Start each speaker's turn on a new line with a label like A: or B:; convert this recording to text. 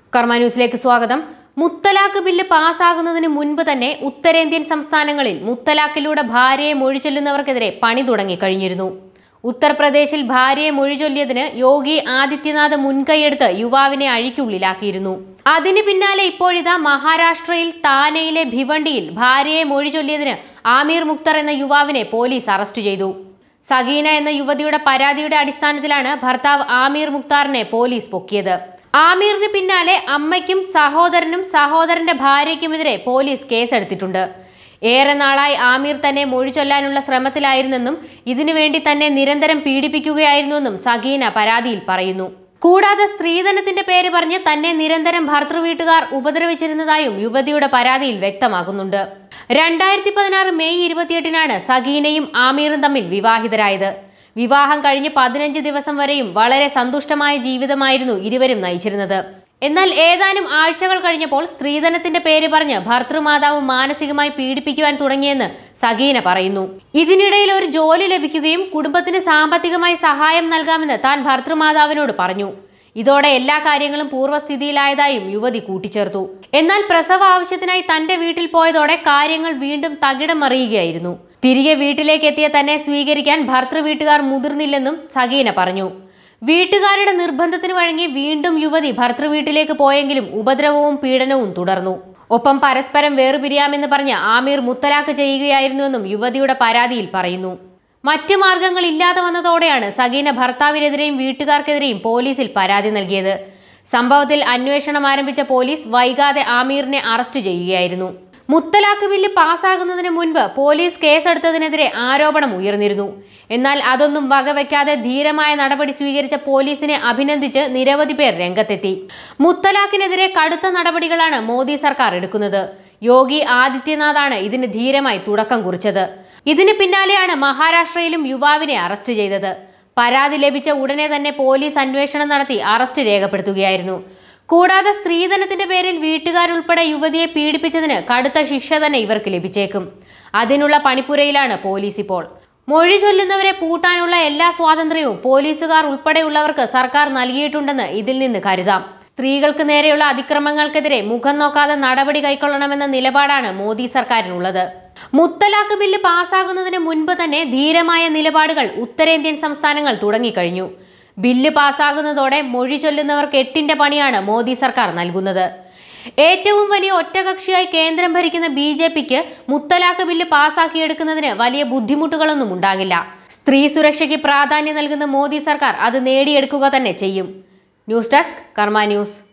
A: കർമാന്യൂസിലേക്ക് സ്വാഗതം. മുത്തലാഖ് ബില്ല് പാസ്സാകുന്നതിന് മുൻപ് തന്നെ ഉത്തരേന്ത്യൻ സംസ്ഥാനങ്ങളിൽ മുത്തലാഖിലൂടെ ഭാര്യയെ മൊഴിചൊല്ലുന്നവർക്കെതിരെ പണി തുടങ്ങിക്കഴിഞ്ഞിരുന്നു. ഉത്തർപ്രദേശിൽ ഭാര്യയെ മൊഴിചൊല്ലിയതിന് യോഗി ആദിത്യനാഥ് മുൻകൈയെടുത്ത് യുവാവിനെ അഴിക്കുള്ളിലാക്കിയിരുന്നു. അതിന് പിന്നാലെ ഇപ്പോഴിതാ മഹാരാഷ്ട്രയിൽ താനെയിലെ ഭിവണ്ടിയിൽ ഭാര്യയെ മൊഴിചൊല്ലിയതിന് ആമീർ മുക്തർ എന്ന യുവാവിനെ പോലീസ് അറസ്റ്റ് ചെയ്തു. സഗീന എന്ന യുവതിയുടെ പരാതിയുടെ അടിസ്ഥാനത്തിലാണ് ഭർത്താവ് ആമീർ മുക്താറിനെ പോലീസ് പൊക്കിയത്. ആമീറിന് പിന്നാലെ അമ്മയ്ക്കും സഹോദരനും സഹോദരന്റെ ഭാര്യയ്ക്കുമെതിരെ പോലീസ് കേസെടുത്തിട്ടുണ്ട്. ഏറെ നാളായി ആമീർ തന്നെ മൊഴിചൊല്ലാനുള്ള ശ്രമത്തിലായിരുന്നെന്നും ഇതിനുവേണ്ടി തന്നെ നിരന്തരം പീഡിപ്പിക്കുകയായിരുന്നുവെന്നും സഗീന പരാതിയിൽ പറയുന്നു. കൂടാതെ സ്ത്രീധനത്തിന്റെ പേര് പറഞ്ഞ് തന്നെ നിരന്തരം ഭർതൃവീട്ടുകാർ ഉപദ്രവിച്ചിരുന്നതായും യുവതിയുടെ പരാതിയിൽ വ്യക്തമാകുന്നുണ്ട്. 2016 മെയ് 28-നാണ് സഗീനയും ആമീറും തമ്മിൽ വിവാഹിതരായത്. വിവാഹം കഴിഞ്ഞ് 15 ദിവസം വരെയും വളരെ സന്തുഷ്ടമായ ജീവിതമായിരുന്നു ഇരുവരും നയിച്ചിരുന്നത്. എന്നാൽ ഏതാനും ആഴ്ചകൾ കഴിഞ്ഞപ്പോൾ സ്ത്രീധനത്തിന്റെ പേര് പറഞ്ഞ് ഭർതൃമാതാവ് മാനസികമായി പീഡിപ്പിക്കുവാൻ തുടങ്ങിയെന്ന് സഗീന പറയുന്നു. ഇതിനിടയിൽ ഒരു ജോലി ലഭിക്കുകയും കുടുംബത്തിന് സാമ്പത്തികമായി സഹായം നൽകാമെന്ന് താൻ ഭർതൃമാതാവിനോട് പറഞ്ഞു. ഇതോടെ എല്ലാ കാര്യങ്ങളും പൂർവ്വസ്ഥിതിയിലായതായും യുവതി കൂട്ടിച്ചേർത്തു. എന്നാൽ പ്രസവ ആവശ്യത്തിനായി തന്റെ വീട്ടിൽ പോയതോടെ കാര്യങ്ങൾ വീണ്ടും തകിടം മറിയുകയായിരുന്നു. തിരികെ വീട്ടിലേക്ക് എത്തിയ തന്നെ സ്വീകരിക്കാൻ ഭർതൃവീട്ടുകാർ മുതിർന്നില്ലെന്നും സഗീന പറഞ്ഞു. വീട്ടുകാരുടെ നിർബന്ധത്തിന് വഴങ്ങി വീണ്ടും യുവതി ഭർതൃവീട്ടിലേക്ക് പോയെങ്കിലും ഉപദ്രവവും പീഡനവും തുടർന്നു. ഒപ്പം പരസ്പരം വേർപിരിയാമെന്ന് പറഞ്ഞ് ആമീർ മുത്തലാഖ് ചെയ്യുകയായിരുന്നുവെന്നും യുവതിയുടെ പരാതിയിൽ പറയുന്നു. മറ്റു മാർഗങ്ങൾ ഇല്ലാതെ വന്നതോടെയാണ് സഗീന ഭർത്താവിനെതിരെയും വീട്ടുകാർക്കെതിരെയും പോലീസിൽ പരാതി നൽകിയത്. സംഭവത്തിൽ അന്വേഷണം ആരംഭിച്ച പോലീസ് വൈകാതെ ആമീറിനെ അറസ്റ്റ് ചെയ്യുകയായിരുന്നു. മുത്തലാഖ് ബില്ല് പാസ്സാകുന്നതിന് മുൻപ് പോലീസ് കേസെടുത്തതിനെതിരെ ആരോപണം ഉയർന്നിരുന്നു. എന്നാൽ അതൊന്നും വകവയ്ക്കാതെ ധീരമായ നടപടി സ്വീകരിച്ച പോലീസിനെ അഭിനന്ദിച്ച് നിരവധി പേർ രംഗത്തെത്തി. മുത്തലാഖിനെതിരെ കടുത്ത നടപടികളാണ് മോദി സർക്കാർ എടുക്കുന്നത്. യോഗി ആദിത്യനാഥാണ് ഇതിന് ധീരമായി തുടക്കം കുറിച്ചത്. ഇതിന് പിന്നാലെയാണ് മഹാരാഷ്ട്രയിലും യുവാവിനെ അറസ്റ്റ് ചെയ്തത്. പരാതി ലഭിച്ച ഉടനെ തന്നെ പോലീസ് അന്വേഷണം നടത്തി അറസ്റ്റ് രേഖപ്പെടുത്തുകയായിരുന്നു. കൂടാതെ സ്ത്രീധനത്തിന്റെ പേരിൽ വീട്ടുകാരുൾപ്പെടെ യുവതിയെ പീഡിപ്പിച്ചതിന് കടുത്ത ശിക്ഷ തന്നെ ഇവർക്ക് ലഭിച്ചേക്കും. അതിനുള്ള പണിപ്പുരയിലാണ് പോലീസ് ഇപ്പോൾ. മൊഴി ചൊല്ലുന്നവരെ പൂട്ടാനുള്ള എല്ലാ സ്വാതന്ത്ര്യവും പോലീസുകാർ ഉൾപ്പെടെയുള്ളവർക്ക് സർക്കാർ നൽകിയിട്ടുണ്ടെന്ന് ഇതിൽ നിന്ന് കരുതാം. സ്ത്രീകൾക്ക് നേരെയുള്ള അതിക്രമങ്ങൾക്കെതിരെ മുഖം നോക്കാതെ നടപടി കൈക്കൊള്ളണമെന്ന നിലപാടാണ് മോദി സർക്കാരിനുള്ളത്. മുത്തലാഖ് ബില്ല് പാസ്സാകുന്നതിന് മുൻപ് തന്നെ ധീരമായ നിലപാടുകൾ ഉത്തരേന്ത്യൻ സംസ്ഥാനങ്ങൾ തുടങ്ങിക്കഴിഞ്ഞു. ബില്ല് പാസ്സാകുന്നതോടെ മൊഴി ചൊല്ലുന്നവർക്ക് 8ന്റെ പണിയാണ് മോദി സർക്കാർ നൽകുന്നത്. ഏറ്റവും വലിയ ഒറ്റകക്ഷിയായി കേന്ദ്രം ഭരിക്കുന്ന BJPക്ക് മുത്തലാഖ് ബില്ല് പാസ്സാക്കിയെടുക്കുന്നതിന് വലിയ ബുദ്ധിമുട്ടുകളൊന്നും ഉണ്ടാകില്ല. സ്ത്രീ സുരക്ഷയ്ക്ക് പ്രാധാന്യം നൽകുന്ന മോദി സർക്കാർ അത് നേടിയെടുക്കുക തന്നെ ചെയ്യും. News desk Karma News.